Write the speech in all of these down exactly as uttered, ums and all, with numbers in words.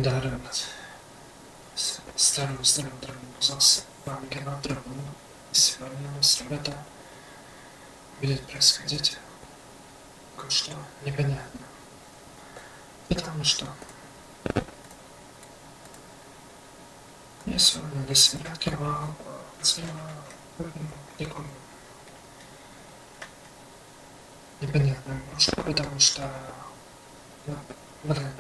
Да, ребят. Старым старым драконом оказался Вангена драконом. И сегодня у нас, ребята, будет происходить кое-что непонятно. Потому что я сегодня для себя открывал такую непонятную игрушку, потому что ну, блин,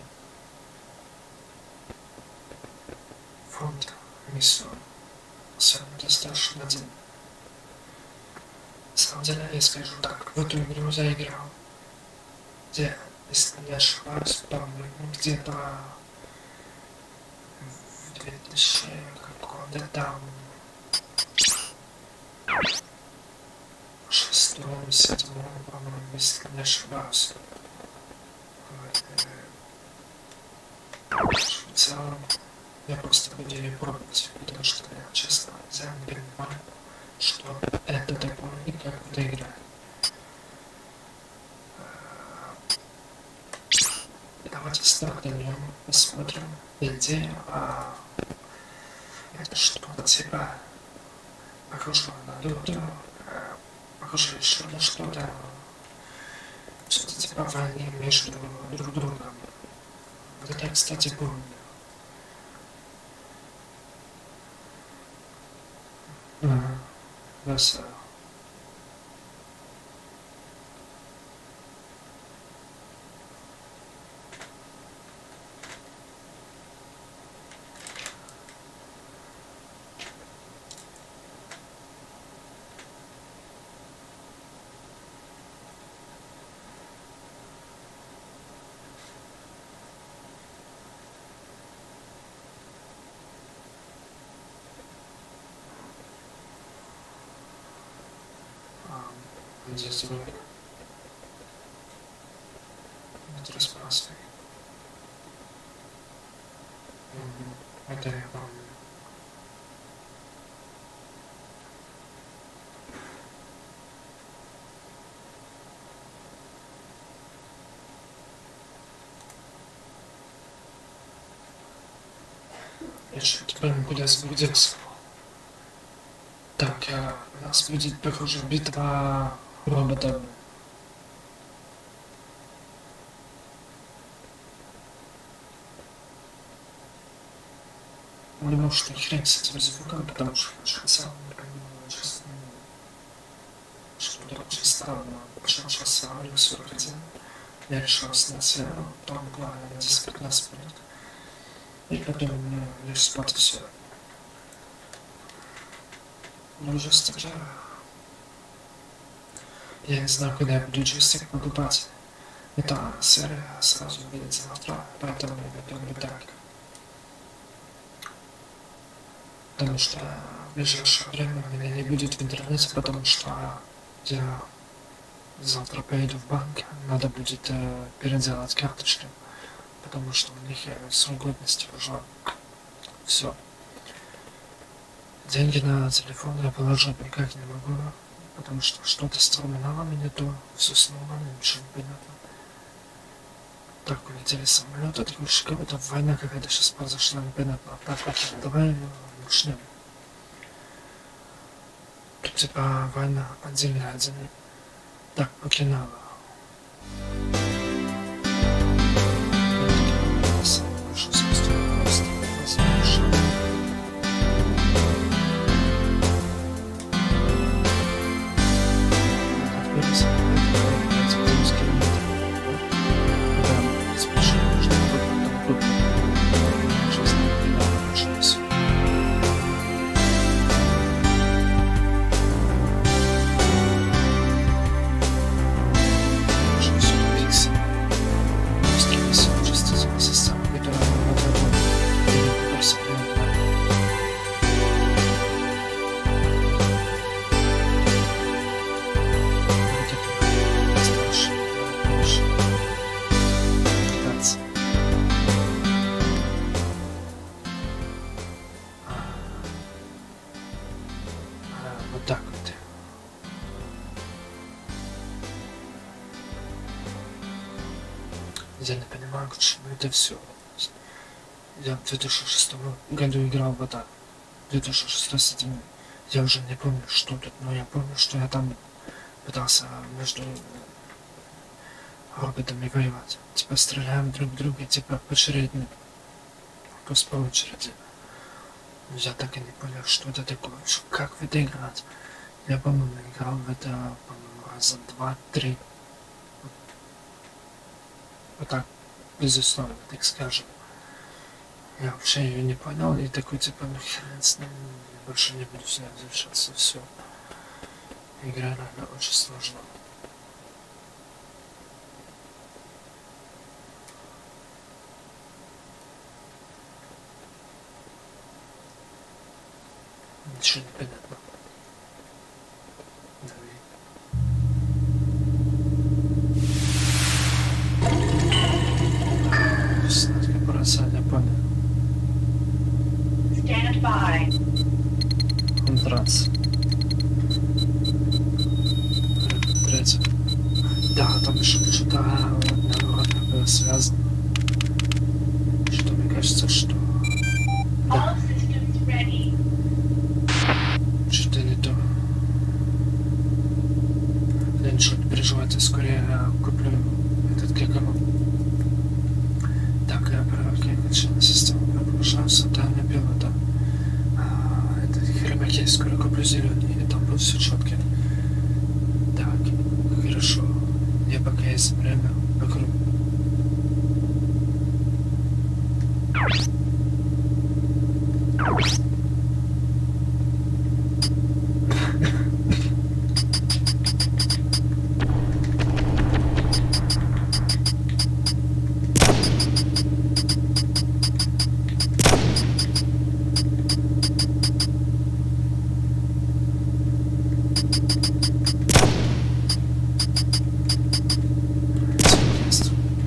фонд миссию сегодня достаточно один. На самом деле, я скажу так, в эту игру заиграл, где, если не ошибаюсь, по-моему, где-то в две тысячи каком-то там шестом, седьмом, по-моему, если не ошибаюсь. Вот, э, в целом, я просто буду ее пробовать, потому что я, честно, я не понимаю, что это такое и как это играть. Давайте стартанем, посмотрим. Идея, а это что-то типа похожего на доту, похоже еще на что-то, что-то типа войны между друг другом. Вот это я, кстати, помню. Ага, весело. Здесь ролик. Это распасный. Это я помню. Я что-то прям куда сбудился. Так, а, у нас будет, похоже, битва роботов. Не может ни хрен с этим звуком, потому что я сам не понимаю, честно, что-то очень странно. Почему сейчас аварию сорок один, я решил снять серверу, там буквально на десять-пятнадцать минут, и потом мне лишь спать все. Но уже тогда я не знаю, когда я буду джойстик покупать. Это серия сразу будет завтра, поэтому я думаю так. Потому что в ближайшее время у меня не будет в интернете, потому что я завтра поеду в банк, надо будет э, переделать карточку, потому что у них срок годности уже все. Деньги на телефон я положить никак не могу, потому что что-то с терминалами не то, все снова, ничего не понятно. Так, улетели самолеты, так уж какая-то война какая-то сейчас произошла, непонятно. Так, окей, давай начнем. Тут типа война отдельная один. Так, Окинава. Вот так вот. Я не понимаю, к чему это все. Я в две тысячи шестом году играл в это. две тысячи шестой две тысячи седьмой. Я уже не помню, что тут, но я помню, что я там пытался между роботами воевать. Типа стреляем друг в друга, типа поочередно. Просто по очереди. Я так и не понял, что это такое, что, как в это играть. Я, по-моему, играл в это, по-моему, раза два-три. Вот, вот так, безусловно, так скажем. Я вообще ее не понял, и такой, типа, ну хрен с ним, я больше не буду с ней возвращаться, все. Игра реально очень сложная. Ничего не понятно. Давай. Сладкая бросать, я понял. Stand by. Контраст. Третье. Да, там еще что-то наоборот было связано. Что мне кажется, что... Да. All systems ready. Что-то не то. Я ничего не переживайте, скорее я куплю этот гекану. Так, я проверяю систему. Пожалуйста, да, не пил это. А, это хромакей, скоро куплю зеленый, и там будет все четко. Так, хорошо. Я пока есть время, вокруг. Есть.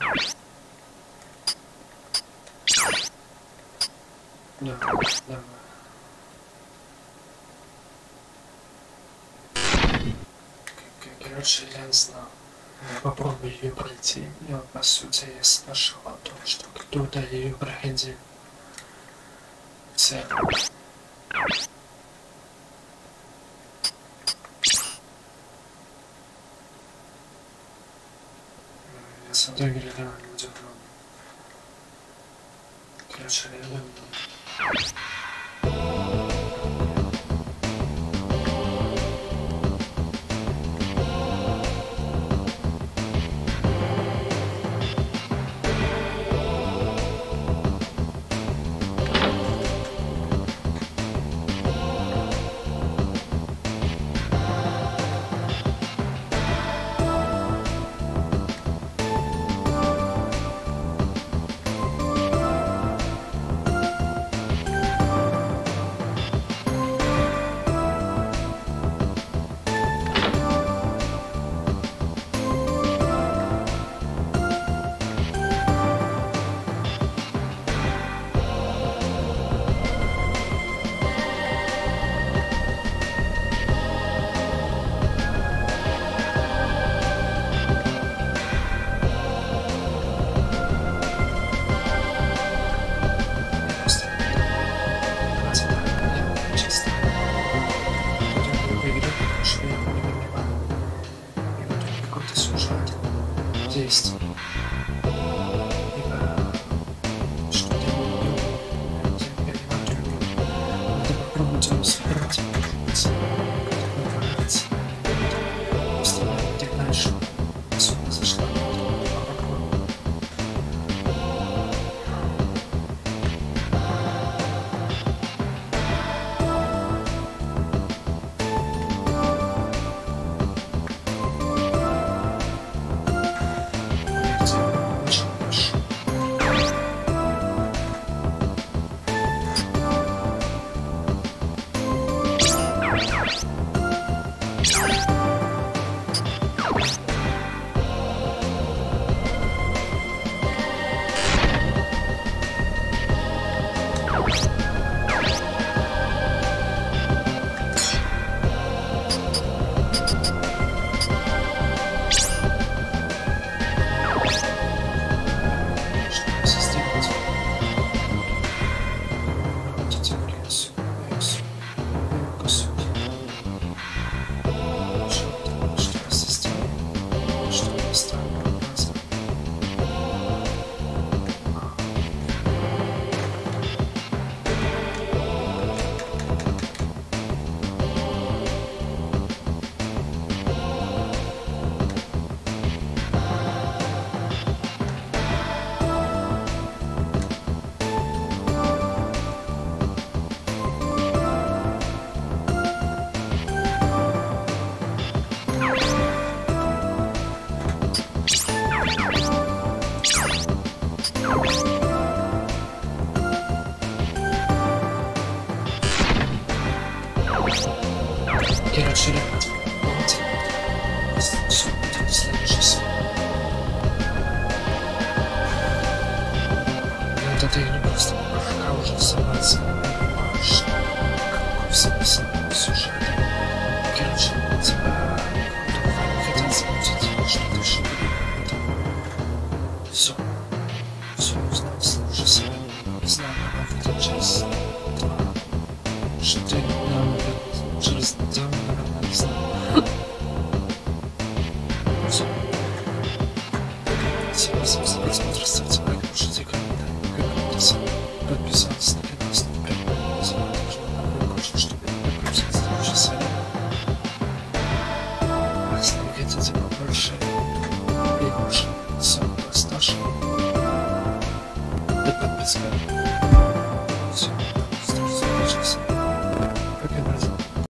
Да, да. Короче, я не знаю. Я попробую ее пройти. Я, по сути, я слышал о том, что кто-то ее проходил. Цель. Я с этой игры реально удивлен. Короче, я думаю. Действий. Либо что-то не убил, я не убил. Надо попробовать его собрать. Как нравится. Просто надо идти дальше. Особенно зашла. Попробуем. Короче, ребят, давайте все будет в следующей серии. Я от этой игры просто пока уже собраться не понимаю, что какой смысл сюжета. Короче, типа, кто хотел запустить что-то еще. Все. Все узнал в следующей серии. Не знаю, она выйдет через два. Что нам через неделю, наверное, не знаю. Все. Спасибо за просмотр, ставьте лайк, пишите комментарии, как подписывайтесь на канал, ставьте колокольчик, чтобы не пропустить следующие серии. А если вы хотите побольше